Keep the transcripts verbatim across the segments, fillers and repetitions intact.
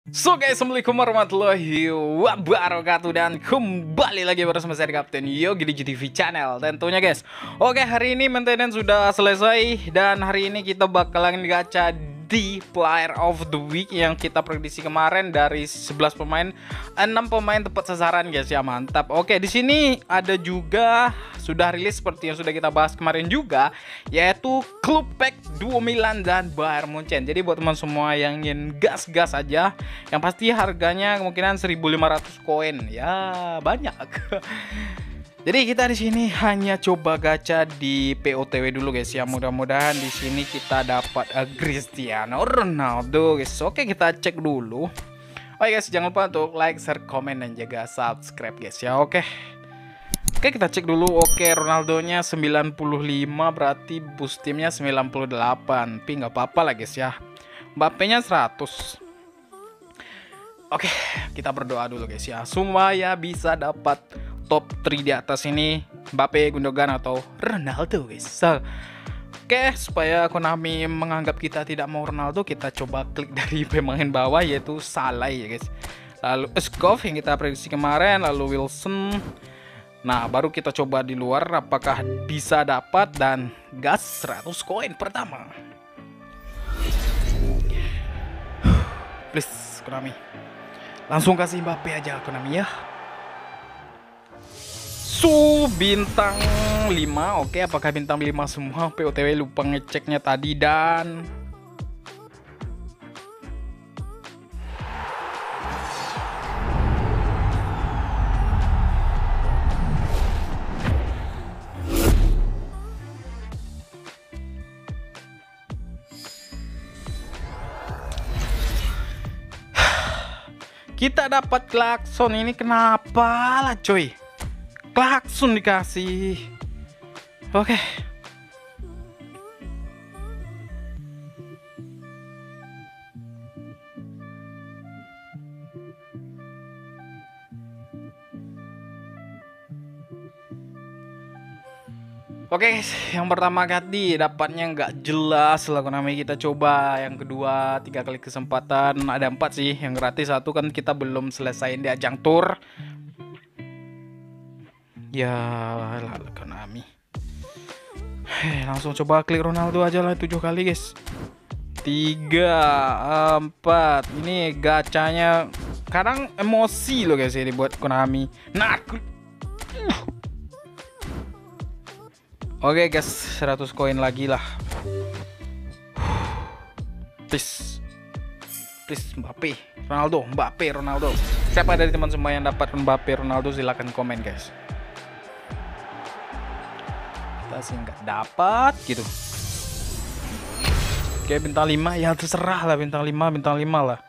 So guys, assalamualaikum warahmatullahi wabarakatuh. Dan kembali lagi bersama saya Kapten Yogi di G T V Channel tentunya guys. Oke, hari ini maintenance sudah selesai. Dan hari ini kita bakalan gacha di Player of the Week yang kita prediksi kemarin. Dari sebelas pemain, enam pemain tepat sasaran guys ya, mantap. Oke, di sini ada juga sudah rilis seperti yang sudah kita bahas kemarin juga, yaitu Klub Pack Duo Milan dan Bayern Munchen. Jadi buat teman semua yang ingin gas-gas aja, yang pasti harganya kemungkinan seribu lima ratus koin. Ya, banyak. Jadi kita di sini hanya coba gacha di P O T W dulu guys ya. Mudah-mudahan di sini kita dapat uh, Cristiano Ronaldo guys. Oke, kita cek dulu. Oke guys, jangan lupa untuk like, share, komen, dan juga subscribe guys ya. Oke. Oke, kita cek dulu. Oke, Ronaldonya sembilan puluh lima, berarti boost timnya sembilan puluh delapan. Tapi nggak apa-apa lah guys ya. Mbappe-nya seratus. Oke, kita berdoa dulu guys ya, supaya bisa dapat top tiga di atas ini, Mbappe, Gundogan, atau Ronaldo guys. So, oke, supaya Konami menganggap kita tidak mau Ronaldo, kita coba klik dari pemain bawah, yaitu Salah ya guys. Lalu Eskov yang kita prediksi kemarin, lalu Wilson. Nah, baru kita coba di luar apakah bisa dapat, dan gas seratus koin pertama. Please Konami, langsung kasih Mbappe aja Konami ya. Su bintang lima. Oke, apakah bintang lima semua? P O T W lupa ngeceknya tadi. Dan kita dapat klakson. Ini kenapa lah coy, klakson dikasih. Oke, Oke guys, yang pertama kali dapatnya nggak jelas lah Konami. Kita coba yang kedua, tiga kali kesempatan. Ada empat sih, yang gratis satu kan kita belum selesaiin di ajang tour. Ya lah Konami. Hei, langsung coba klik Ronaldo aja lah tujuh kali guys. Tiga, empat. Ini gacanya kadang emosi loh guys ini buat Konami. Nah, aku oke guys, seratus koin lagi lah. Please. Please Mbappe, Ronaldo, Mbappe, Ronaldo. Siapa dari teman semua yang dapat Mbappe, Ronaldo, silahkan komen guys. Kita sih nggak dapat gitu. Oke, bintang lima ya terserah lah, bintang lima, bintang lima lah.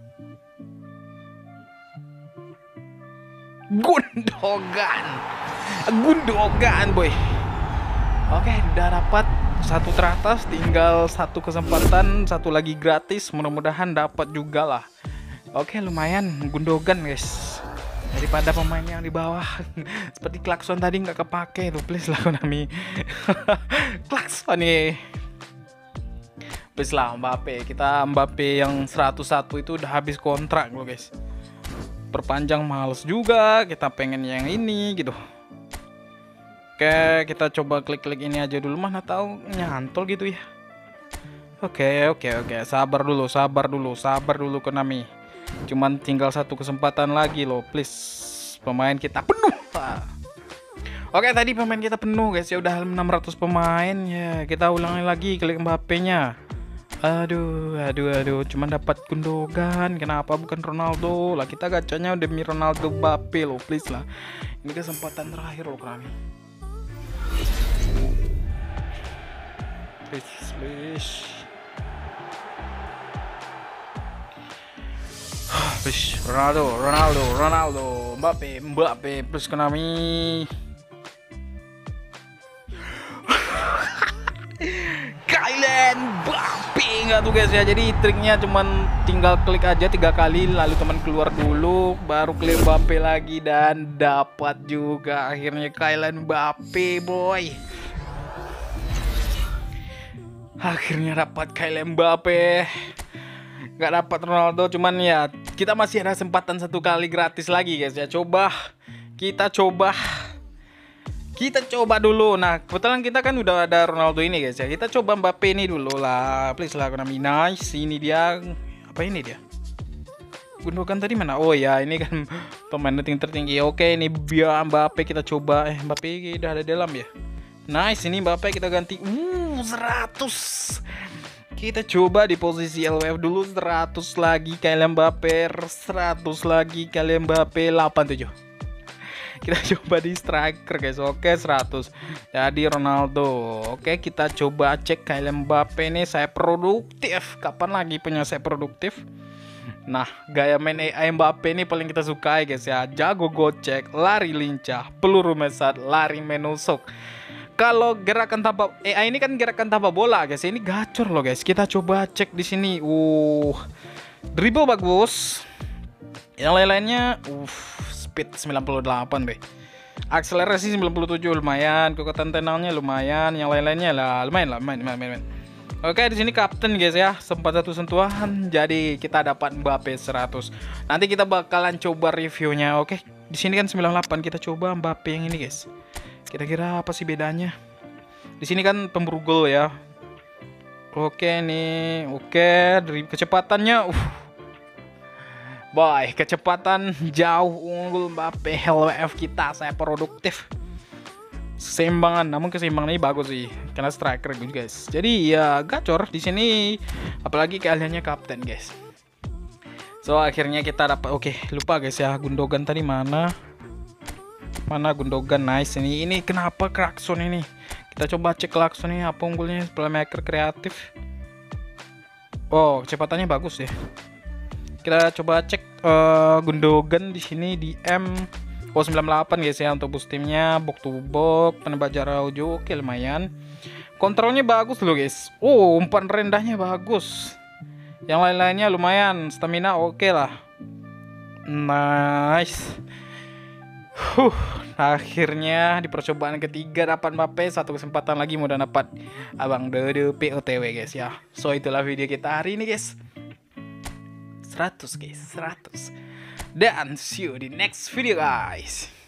Gundogan. Gundogan boy. Oke, udah dapat satu teratas, tinggal satu kesempatan, satu lagi gratis. Mudah-mudahan dapat juga lah. Oke, lumayan Gundogan guys, daripada pemain yang di bawah. Seperti klakson tadi nggak kepake tuh, please lah Konami. Klakson nih, please lah Mbappe. Kita Mbappe yang seratus satu itu udah habis kontrak loh guys. Perpanjang males juga, kita pengen yang ini gitu. Oke, kita coba klik-klik ini aja dulu, mana tahu nyantol gitu ya. Oke, oke, oke, sabar dulu, sabar dulu, sabar dulu Konami. Cuman tinggal satu kesempatan lagi loh, please. Pemain kita penuh. Oke, tadi pemain kita penuh guys ya, udah enam ratus pemain ya. Kita ulangi lagi, klik Mbappe-nya. Aduh, aduh, aduh, cuman dapat Gundogan. Kenapa bukan Ronaldo? Lah kita gacanya udah demi Ronaldo, Mbappe loh, please lah. Ini kesempatan terakhir loh Konami. Please, please. Please, Ronaldo, Ronaldo, Ronaldo, Mbappe, Mbappe, plus Konami. Kylian Mbappe nggak tuh guys ya. Jadi triknya cuman tinggal klik aja tiga kali, lalu teman keluar dulu, baru klik Mbappe lagi, dan dapat juga akhirnya Kylian Mbappe boy. Akhirnya dapat Kylian Mbappe. nggak dapat Ronaldo, cuman ya kita masih ada kesempatan satu kali gratis lagi guys ya. Coba kita coba kita coba dulu. Nah kebetulan kita kan udah ada Ronaldo ini guys ya. Kita coba Mbappe ini dulu lah, please lah. Konami nice. Ini dia, apa ini dia? Gundogan tadi mana? Oh ya ini kan pemain rating tertinggi. Oke ini biar Mbappe kita coba. Eh Mbappe udah ada dalam ya. Nice, ini Mbappe kita ganti. Uh seratus. Kita coba di posisi L W F dulu seratus lagi Kylian Mbappe, seratus lagi Kylian Mbappe, delapan puluh tujuh. Kita coba di striker guys. Oke seratus. Jadi Ronaldo. Oke kita coba cek Kylian Mbappe ini. Saya produktif. Kapan lagi punya saya produktif? Nah gaya main A I Mbappe ini paling kita sukai guys ya. Jago gocek, lari lincah, peluru mesat, lari menusuk. Kalau gerakan tanpa A I ini kan gerakan tanpa bola guys. Ini gacor loh guys. Kita coba cek di sini. Uh, dribble bagus. Yang lain-lainnya, uh, speed sembilan puluh delapan be. Akselerasi sembilan puluh tujuh lumayan. Kekuatan tenangnya lumayan. Yang lain-lainnya lah lumayan lah, lumayan, lumayan, lumayan. Oke di sini kapten guys ya. Sempat satu sentuhan. Jadi kita dapat Mbappe seratus. Nanti kita bakalan coba reviewnya. Oke. Di sini kan sembilan puluh delapan. Kita coba Mbappe yang ini guys. Kira-kira apa sih bedanya? Di sini kan pemburu gol ya. Oke nih, oke dari kecepatannya, uh, boy kecepatan jauh unggul Mbappe. L W F kita saya produktif. Keseimbangan, namun keseimbangan ini bagus sih karena striker guys. Jadi ya gacor di sini, apalagi keahliannya kapten guys. So akhirnya kita dapat. Oke lupa guys ya, Gundogan tadi mana? Mana Gundogan? Nice ini. Ini kenapa Clarkson ini? Kita coba cek Clarkson ini apa unggulnya. Playmaker kreatif. Oh, kecepatannya bagus ya. Kita coba cek uh, Gundogan di sini di M oh sembilan puluh delapan guys ya untuk boost timnya, box to box, penembak jarak jauh. Oke, lumayan. Kontrolnya bagus loh guys. Oh, umpan rendahnya bagus. Yang lain-lainnya lumayan. Stamina oke lah. Nice. Huh, akhirnya di percobaan ketiga dapat Mbappe. Satu kesempatan lagi mudah dapat Abang Dede P O T W guys ya. So itulah video kita hari ini guys. seratus guys, seratus. Dan see you di next video guys.